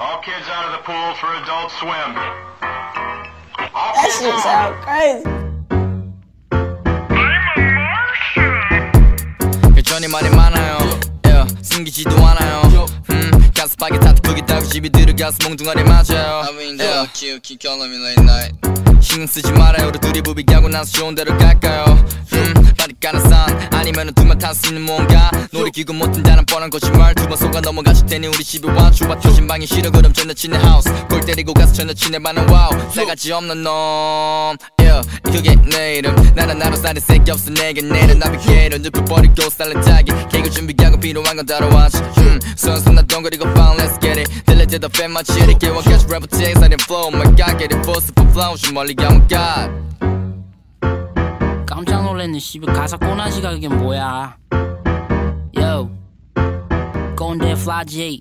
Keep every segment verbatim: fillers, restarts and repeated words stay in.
All kids out of the pool for Adult Swim. That shit sound crazy. 여전히 말이 많아요. yeah, 숨기지도 않아요. 음, 가스 파게 타투크겠다고 집에 들어가서 몽둥아리 맞아요. I mean that cute, keep calling me late night. 신경 쓰지 말아요. 우리 둘이 부비가고 나서 좋은 데로 갈까요? 음, 빨리 가는 산 아니면은 두만 탈 수 있는 뭔가 놀이기구 못 튼다는 뻔한 거짓말 두 번 속아 넘어가실 테니 우리 집에 와 주와 터진 방이 싫어 그럼 전 여친의 하우스 골 때리고 가서 전 여친의 반은 와우 싸가지 없는 놈 yeah, 그게 내 이름 나는 나로 살이 새끼 없어 내게 내려 나비게이러 눕혀버리고 살렌타기 케이크 준비하고 필요한 건 따라와지 음, 선선 나 동거리고 found let's get it 들려대 더 팬 마치 이렇게 원까지 래퍼 takes I didn't flow my god get it full super flow 좀 멀리 가면 god 깜짝 놀랐네 씨발 가사 꼬나지가 그게 뭐야 Yo 꼰대 flagey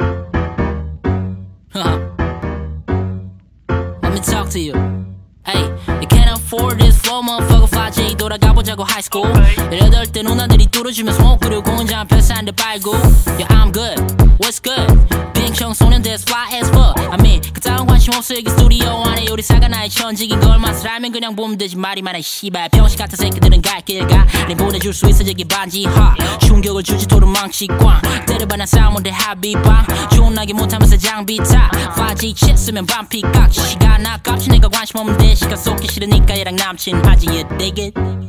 Let me talk to you Hey you can't afford this flow motherfucker flagey 돌아가보자고 high school 이러던 때 누나들이 뚫어주면 스모ke 그리고 혼자 펴산데 빨고 Yeah I'm good What's good 빈 청소년 that's fly as fuck I mean 그따윈 관심 없어 여기 스튜디오 안에 요리사가 나의 천직인 걸 맛을 알면 그냥 보면 되지 말이 많아 씨발 병신 같은 새끼들은 갈 길 가 아니 보내줄 수 있어 저기 반지 하 충격을 주지 도루망치 꽝 때려봐 난 싸움인데 합의방 좋은 나게 못하면서 장비 타 파지 치 쓰면 반피 깍 시간 아깝지 내가 관심 없는데 시간 쏟기 싫으니까 얘랑 남친 하지 you dig it